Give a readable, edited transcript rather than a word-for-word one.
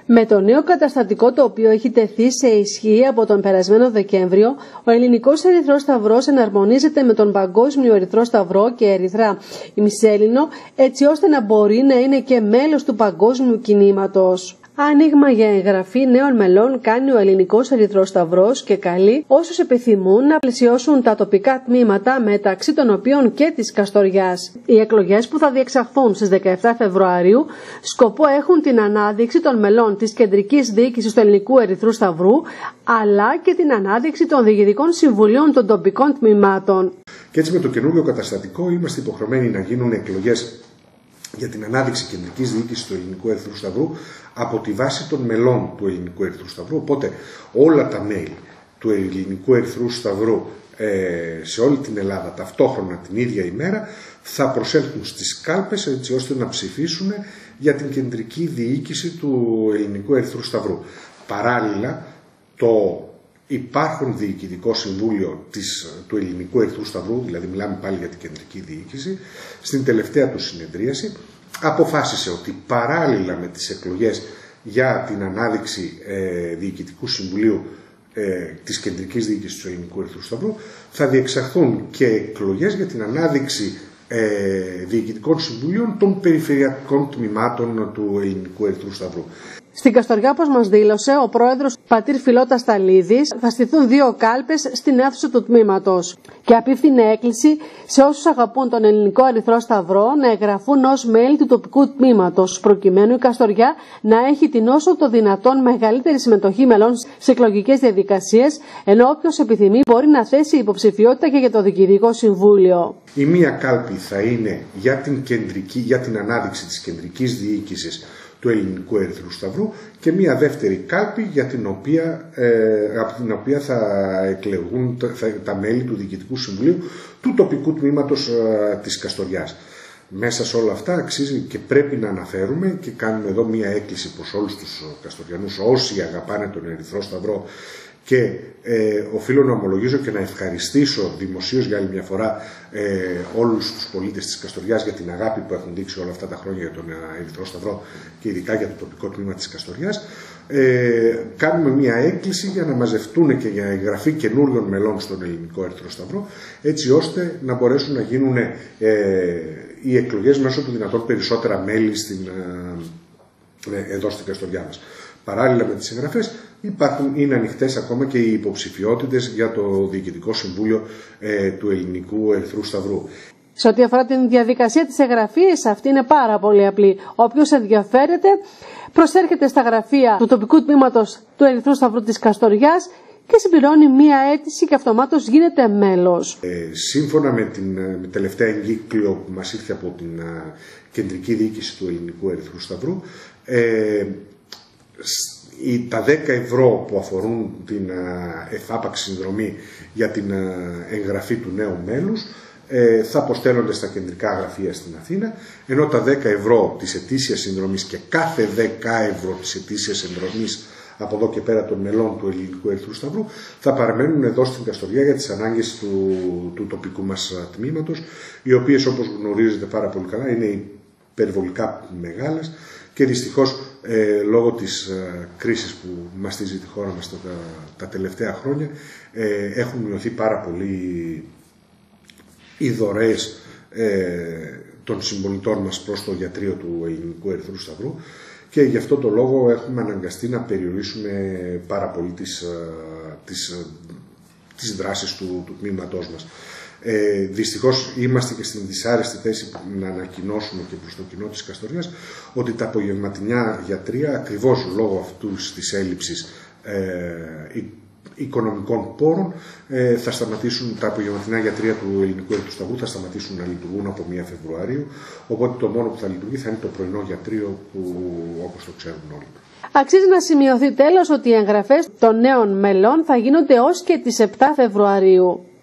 Με το νέο καταστατικό, το οποίο έχει τεθεί σε ισχύ από τον περασμένο Δεκέμβριο, ο Ελληνικός Ερυθρός Σταυρός εναρμονίζεται με τον Παγκόσμιο Ερυθρό Σταυρό και Ερυθρά ημισέλληνο, έτσι ώστε να μπορεί να είναι και μέλος του παγκόσμιου κινήματος. Άνοιγμα για εγγραφή νέων μελών κάνει ο Ελληνικός Ερυθρός Σταυρός και καλεί όσους επιθυμούν να πλαισιώσουν τα τοπικά τμήματα, μεταξύ των οποίων και της Καστοριάς. Οι εκλογές που θα διεξαχθούν στις 17 Φεβρουαρίου σκοπό έχουν την ανάδειξη των μελών της Κεντρικής Διοίκησης του Ελληνικού Ερυθρού Σταυρού, αλλά και την ανάδειξη των διοικητικών συμβουλίων των τοπικών τμήματων. Και έτσι με το καινούριο καταστατικό είμαστε υποχρεωμένοι να γίνουν εκλογές για την ανάδειξη Κεντρικής Διοίκησης του Ελληνικού Ερυθρού Σταυρού από τη βάση των μελών του Ελληνικού Ερυθρού Σταυρού. Οπότε όλα τα μέλη του Ελληνικού Ερυθρού Σταυρού σε όλη την Ελλάδα ταυτόχρονα την ίδια ημέρα θα προσέλθουν στις κάλπες, έτσι ώστε να ψηφίσουν για την Κεντρική Διοίκηση του Ελληνικού Ερυθρού Σταυρού. Παράλληλα, το υπάρχον Διοικητικό Συμβούλιο του Ελληνικού Ερυθρού Σταυρού, δηλαδή μιλάμε πάλι για την Κεντρική Διοίκηση, στην τελευταία του συνεδρίαση αποφάσισε ότι παράλληλα με τις εκλογές για την ανάδειξη Διοικητικού Συμβουλίου της Κεντρικής Διοίκησης του Ελληνικού Ερυθρού Σταυρού θα διεξαχθούν και εκλογές για την ανάδειξη Διοικητικών Συμβουλίων των Περιφερειακών Τμήματων του Ελληνικού Ερυθρού Σταυρού. Στην Καστοριά, όπως μας δήλωσε ο πρόεδρος πατήρ Φιλώτας Σταλίδης, θα στηθούν 2 κάλπες στην αίθουσα του τμήματος και απίφθινε έκκληση σε όσους αγαπούν τον Ελληνικό Ερυθρό Σταυρό να εγγραφούν ως μέλη του τοπικού τμήματος, προκειμένου η Καστοριά να έχει την όσο το δυνατόν μεγαλύτερη συμμετοχή μελών σε εκλογικές διαδικασίες, ενώ όποιος επιθυμεί μπορεί να θέσει υποψηφιότητα και για το Διοικητικό Συμβούλιο. Η μία κάλπη θα είναι για την ανάδειξη της Κεντρικής Διοίκησης του Ελληνικού Ερυθρού Σταυρού και μία δεύτερη κάλπη από την οποία θα εκλεγούν τα μέλη του Διοικητικού Συμβουλίου του τοπικού τμήματος της Καστοριάς. Μέσα σε όλα αυτά αξίζει και πρέπει να αναφέρουμε και κάνουμε εδώ μία έκκληση προς όλους τους Καστοριανούς, όσοι αγαπάνε τον Ερυθρό Σταυρό, και οφείλω να ομολογήσω και να ευχαριστήσω δημοσίως για άλλη μια φορά όλους τους πολίτες της Καστοριάς για την αγάπη που έχουν δείξει όλα αυτά τα χρόνια για τον Ερυθρό Σταυρό και ειδικά για το τοπικό τμήμα της Καστοριάς. Κάνουμε μια έκκληση για να μαζευτούν και για εγγραφή καινούριων μελών στον Ελληνικό Ερυθρό Σταυρό, έτσι ώστε να μπορέσουν να γίνουν οι εκλογές μέσω του δυνατόν περισσότερα μέλη εδώ στην Καστοριά μας. Παράλληλα με τις εγγραφές είναι ανοιχτές ακόμα και οι υποψηφιότητες για το Διοικητικό Συμβούλιο του Ελληνικού Ερυθρού Σταυρού. Σε ό,τι αφορά την διαδικασία της εγγραφής, αυτή είναι πάρα πολύ απλή. Όποιος ενδιαφέρεται προσέρχεται στα γραφεία του τοπικού τμήματος του Ερυθρού Σταυρού της Καστοριάς και συμπληρώνει μία αίτηση και αυτομάτως γίνεται μέλος. Σύμφωνα με την τελευταία εγκύκλιο που μας ήρθε από την Κεντρική Διοίκηση του Ελληνικού Ερυθρού Σταυρού, τα 10 ευρώ που αφορούν την εφάπαξη συνδρομή για την εγγραφή του νέου μέλους θα αποστέλλονται στα κεντρικά γραφεία στην Αθήνα, ενώ τα 10 ευρώ της ετήσιας συνδρομής και κάθε 10 ευρώ της ετήσιας συνδρομής από εδώ και πέρα των μελών του Ελληνικού Ερυθρού Σταυρού θα παραμένουν εδώ στην Καστοριά για τις ανάγκες του τοπικού μας τμήματος, οι οποίες, όπως γνωρίζετε πάρα πολύ καλά, είναι υπερβολικά μεγάλες και δυστυχώς λόγω της κρίσης που μαστίζει τη χώρα μας τα τελευταία χρόνια έχουν μειωθεί πάρα πολύ οι δωρεές των συμπολιτών μας προς το ιατρείο του Ελληνικού Ερυθρού Σταυρού και γι' αυτό το λόγο έχουμε αναγκαστεί να περιορίσουμε πάρα πολύ τις δράσεις του τμήματός μας. Δυστυχώς είμαστε και στην δυσάρεστη θέση να ανακοινώσουμε και προς το κοινό της Καστοριάς ότι τα απογευματινά γιατρεία, ακριβώς λόγω αυτούς της έλλειψης οικονομικών πόρων, θα σταματήσουν, τα απογευματινά γιατρεία του Ελληνικού Ερυθρού Σταυρού θα σταματήσουν να λειτουργούν από 1 Φεβρουαρίου, οπότε το μόνο που θα λειτουργεί θα είναι το πρωινό γιατρείο που, όπως το ξέρουν όλοι. Αξίζει να σημειωθεί τέλος ότι οι εγγραφές των νέων μελών θα γίνονται ως και τις 7 Φεβρουαρίου.